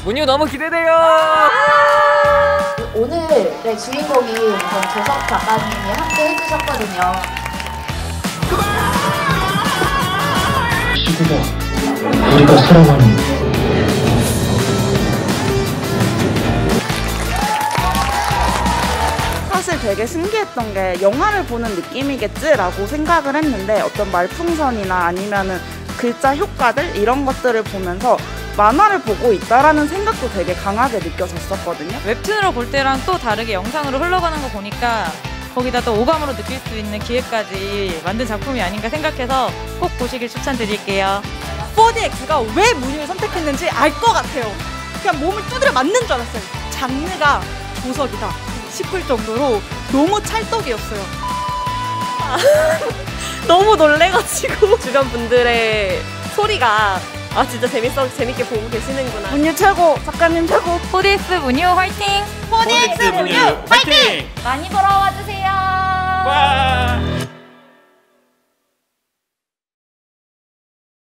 문유 너무 기대돼요. 오늘의 주인공이 우선 조석 작가님이 함께 해주셨거든요. 시구가 우리가 살아가는 사실 되게 신기했던 게 영화를 보는 느낌이겠지라고 생각을 했는데 어떤 말풍선이나 아니면은 글자 효과들 이런 것들을 보면서 만화를 보고 있다라는 생각도 되게 강하게 느껴졌었거든요. 웹툰으로 볼 때랑 또 다르게 영상으로 흘러가는 거 보니까 거기다 또 오감으로 느낄 수 있는 기획까지 만든 작품이 아닌가 생각해서 꼭 보시길 추천드릴게요. 4DX가 왜 문유를 선택했는지 알 것 같아요. 그냥 몸을 두드려 맞는 줄 알았어요. 장르가 조석이다 싶을 정도로 너무 찰떡이었어요. 너무 놀래가지고 주변 분들의 소리가 진짜 재밌게 보고 계시는구나. 문유 최고! 작가님 최고! 4DX 문유 화이팅! 4DX 문유 화이팅! 많이 보러 와주세요. 와!